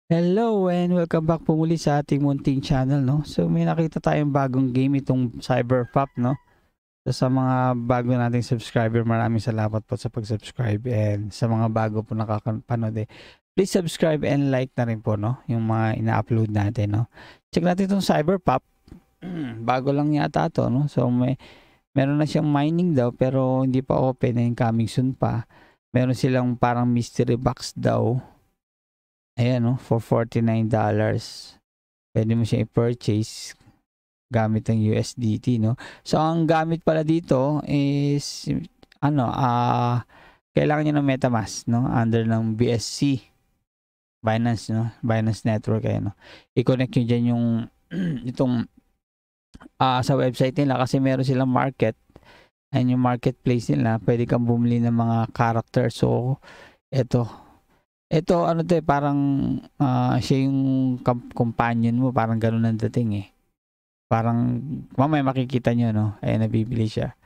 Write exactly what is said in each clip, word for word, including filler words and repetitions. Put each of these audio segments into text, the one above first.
Hello and welcome back po muli sa ating munting channel, no? So may nakita tayong bagong game, itong Cyberpop, no? So sa mga bago nating subscriber, maraming salamat po sa pag-subscribe, and sa mga bago po nakakapanood, eh, please subscribe and like na rin po, no? Yung mga ina-upload natin, no? Check natin itong Cyberpop. Bago lang yata to, no? So may meron na siyang mining daw pero hindi pa open, and coming soon pa. Meron silang parang mystery box daw. Ayan, no, for forty-nine dollars. Pwede mo siya i-purchase gamit ang U S D T, no? So, ang gamit pala dito is, ano, ah, uh, kailangan niya ng MetaMask, no? Under ng B S C, Binance, no? Binance Network, ayan, no? I-connect nyo dyan yung, itong, ah, uh, sa website nila kasi meron silang market, and yung marketplace nila, pwede kang bumili ng mga character. So, eto, ito ano 'to, eh, parang, ah, siya yung companion mo, parang gano'n ang dating, eh. Parang mamaya makikita niyo, 'no, ayan nabibili siya.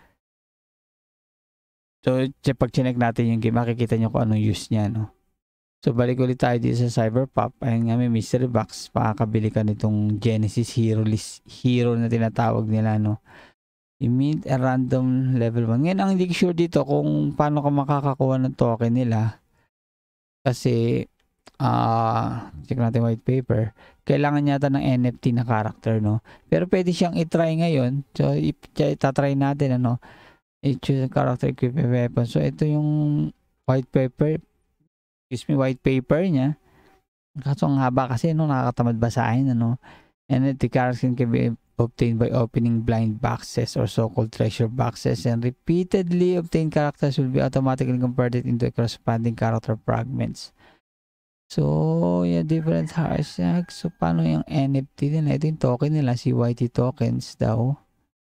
So, che 'pag chineck natin yung game, makikita niyo kung anong use niya, 'no. So, balik ulit tayo dito sa Cyberpop. Ayan nga, may mystery box, makakabili ka nitong Genesis Hero list hero na tinatawag nila, 'no. You meet a random level one. Ngayon ang hindi ko sure dito kung paano ka makakakuha ng token nila. Kasi, ah, check natin white paper. Kailangan yata ng N F T na character, no? Pero pwede siyang i-try ngayon. So, itatry natin, ano? I-choose character, equip a weapon. So, ito yung white paper. Excuse me, white paper niya. Kaso ang haba kasi, no? Nakakatamad basahin, ano? And the character can be obtained by opening blind boxes or so-called treasure boxes, and repeatedly obtained characters will be automatically converted into corresponding character fragments. So, yeah, different hashtags. So, paano yung N F T nila? Ito yung token nila, C Y T tokens daw.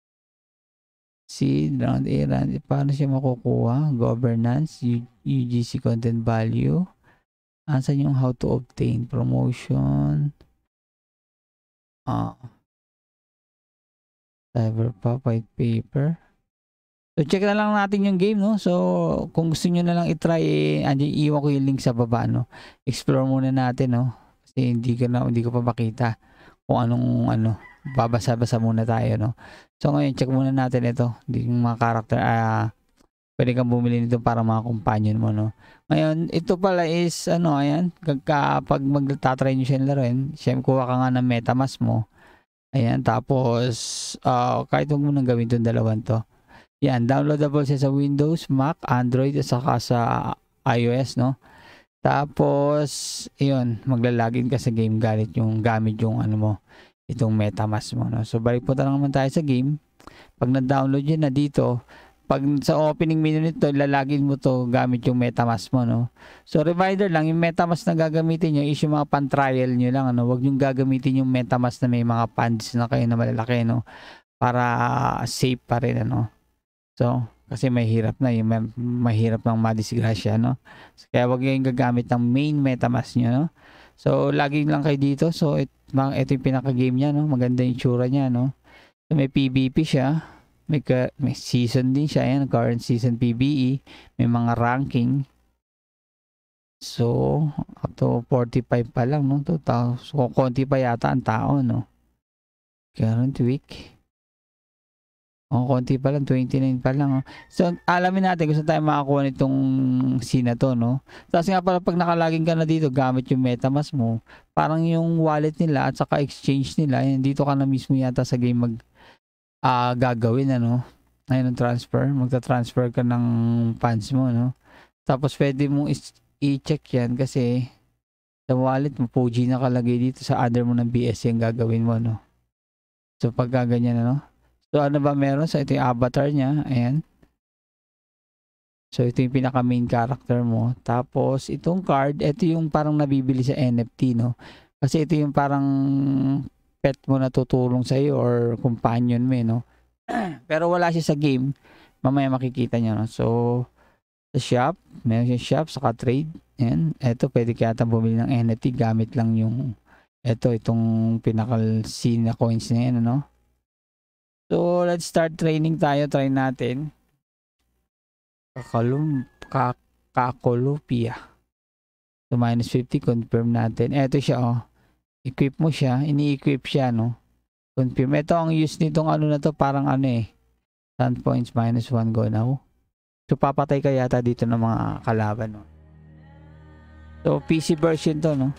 Si round A, round A. Paano siya makukuha? Governance, U G C content value. Asan yung how to obtain? Promotion. Ah. Cyberpop white paper. So, check na lang natin yung game, no? So, kung gusto nyo na lang i-try, eh, andyan, iwan ko yung link sa baba, no? Explore muna natin, no? Kasi hindi ko na, hindi ko pa makita kung anong, ano, babasa-basa muna tayo, no? So, ngayon, check muna natin ito. Yung mga character, ah, pwede kang bumili nito para mga companion mo, no? Ngayon, ito pala is, ano, ayan, kapag magtatry nyo siya laruin, siyempre, kuha ka nga ng MetaMask mo. Ayan, tapos, uh, kahit huwag mo nang gawin itong dalawang to. Yan, downloadable siya sa Windows, Mac, Android, at saka sa iOS, no? Tapos, yun, maglalagin ka sa game gamit yung, gamit yung, ano mo, itong MetaMask mo, no? So, balik po naman tayo sa game. Pag na-download yun na dito, pag sa opening menu nito, lalagin mo to gamit yung MetaMask mo, no? So, reminder lang, yung MetaMask na gagamitin nyo is yung mga pan-trial nyo lang, ano? Huwag yung gagamitin yung MetaMask na may mga funds na kayo na malalaki, no? Para safe pa rin, ano? So, kasi mahirap na, yung mahirap nang madisgrasya, no? So, kaya huwag yung gagamit ng main MetaMask nyo, no? So, lagi lang kayo dito. So, it, ito yung pinaka-game niya, no? Maganda yung tsura niya, no? So, may P V P siya. May, ka, may season din siya. Ayan, current season P B E. May mga ranking. So, up to forty-five pa lang, no? So, konti pa yata ang tao, no? Current week. O, konti pa lang. twenty-nine pa lang, oh. So, alamin natin kung saan tayo makakuha nitong scene na to, no? Tapos nga pala, pag nakalagin ka na dito, gamit yung MetaMask mo, parang yung wallet nila at saka exchange nila, yan, dito ka na mismo yata sa game mag uh, gagawin, ano? Ayun ang transfer. Magta-transfer ka ng funds mo, no? Tapos pwede mong i-check yan kasi sa wallet mo, P O G nakalagay dito sa other mo ng B S C yung gagawin mo, no? So, pagka ganyan, ano? So, ano ba meron? So, ito yung avatar niya. Ayan. So, ito yung pinaka main character mo. Tapos, itong card, ito yung parang nabibili sa N F T, no? Kasi ito yung parang pet mo na tutulong sa'yo or companion mo, no? Pero wala siya sa game. Mamaya makikita nyo, no? So, sa shop, meron siya shop, saka trade. Ayan. Ito, pwede kaya bumili ng N F T gamit lang yung ito, itong pinakal scene na coins na yan, ano? So, let's start training tayo. Try natin. Kakalum, Kakolupia. So, minus fifty, confirm natin. Eto siya, oh. Equip mo siya. Ini-equip siya, no? Confirm. Ito, ang use nitong ano na to, parang ano eh. ten points, minus one, go now. So, papatay ka yata dito ng mga kalaban, no? So, P C version to, no?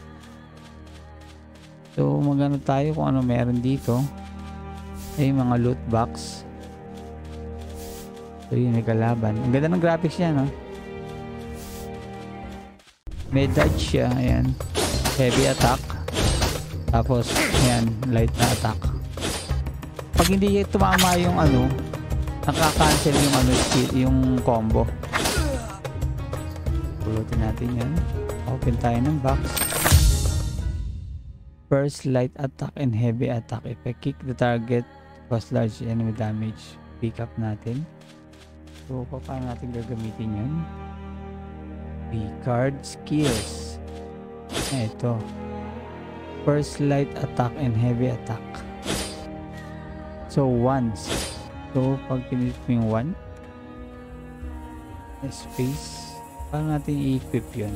So, magano tayo kung ano meron dito. Ay, mga loot box. So, yun, may kalaban. Ang ganda ng graphics niya, no? May dodge siya, ayan. Heavy attack. Tapos, ayan, light na attack. Pag hindi tumama yung ano, nakaka-cancel yung ano, yung combo. Pulutin natin yan. Open tayo ng box. First, light attack and heavy attack. If I kick the target, cause large enemy damage. Pick up natin. So, paano natin gagamitin yun? P-card skills. Ito. First, light attack and heavy attack. So, once. So, pag pinit mo yung one, space, paano natin i-equip yun?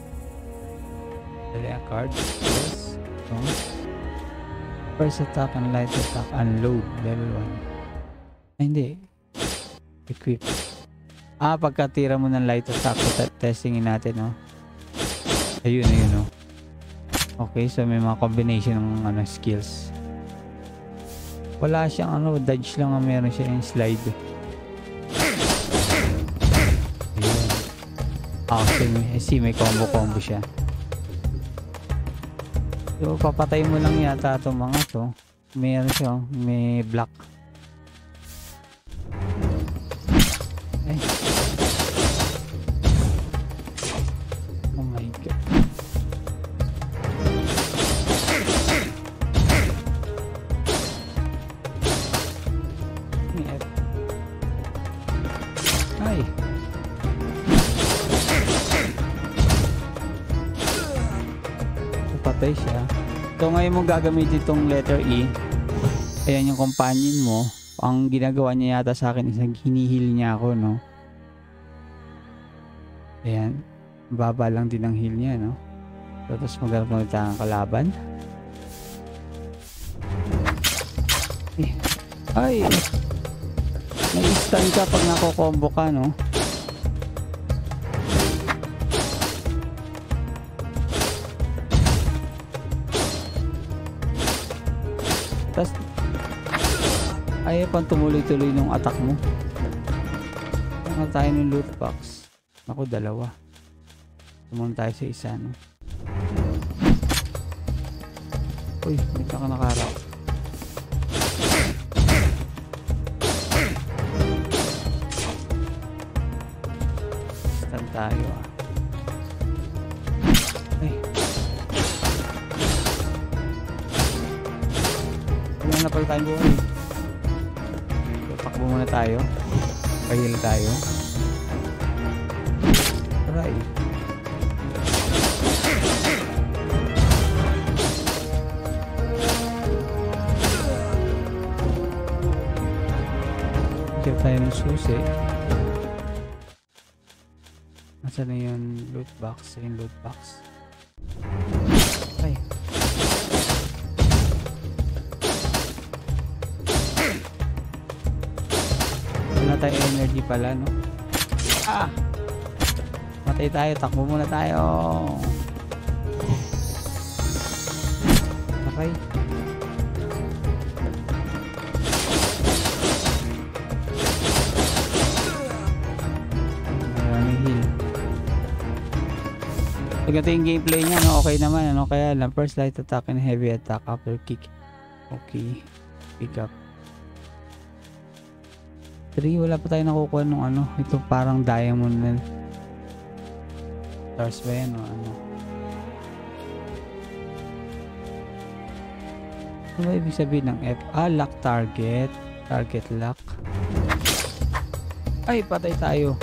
Dali ang card. Yes. So, first attack and light attack, unload, level one. Ay, hindi. Equip. Ah, pagkatira mo ng light attack, so testingin natin, no? Ayun, ayun, no? Okay, so may mga combination ng ano, skills. Wala siyang ano, dodge lang ang meron siya yung slide. Ayun. Ah, okay, may, see, may combo-combo siya. So, papatay mo lang yata itong mga to. Meron siya, may block. Ay. Oh my god. Ay. Patay siya. So ngayon mo gagamitin itong letter E. Ayan yung companion mo. Ang ginagawa niya yata sa akin is hinihil niya ako, no? Ayan. Baba lang din ang heal niya, no? So, tapos magkaroon tayo ng kalaban. Eh. Ay! Nai-stun ka pag nako-combo ka, no? Tapos ayaw pang tumuloy-tuloy ng attack mo. Ano tayo ng loot box? Ako, dalawa. Tumunta tayo sa isa, no? Uy, may ka nakarap. Stand tayo, ah. Ay. Wala na pala tayong buhay. So, takbo muna tayo. Pahil tayo. Aray. Higyan tayo ng susi. Nasaan na yung loot box? Yung loot box. Ay. Wala tayo energy pala, no? Ah! Matay tayo. Takbo muna tayo. Okay. Maraming heal. Ito yung gameplay niya, no? Okay naman, ano? Kaya lang, first light attack and heavy attack after kick. Okay. Pick up. three, wala pa tayo nakukuha nung ano. Ito parang diamond na. Stars ba yan o ano? Ano ba ibig sabihin ng F? Ah, lock target. Target lock. Ay, patay tayo.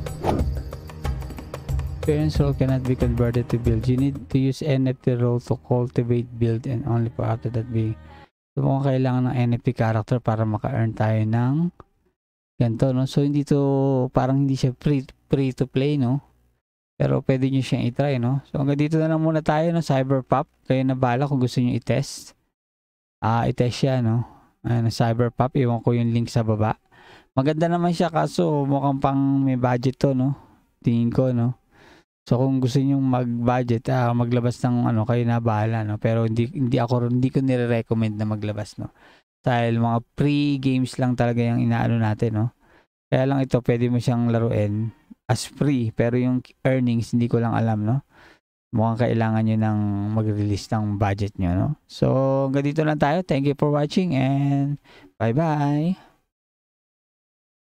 Parents role cannot be converted to build. You need to use N F T role to cultivate, build, and only for after that being. So, kung kailangan ng N F T character para maka-earn tayo ng ganito, no? So, hindi to, parang hindi siya free, free to play, no? Pero pwede nyo siyang i-try, no? So hanggang dito na lang muna tayo, no? Cyberpop. Kayo na bala kung gusto nyo i-test. Ah, i-test siya, no? Ayan, Cyberpop. Iwan ko yung link sa baba. Maganda naman siya kaso mukhang pang may budget to, no? Tingin ko, no? So kung gusto niyo mag-budget, ah, maglabas ng ano, kayo na bahala, no? Pero hindi hindi ako hindi ko nire-recommend na maglabas, no? Dahil mga free games lang talaga yung inaano natin, no? Kaya lang ito, pwede mo siyang laruin as free, pero yung earnings hindi ko lang alam, no? Mukhang kailangan nyo ng mag-release ng budget nyo, no? So hanggang dito lang tayo. Thank you for watching and bye-bye.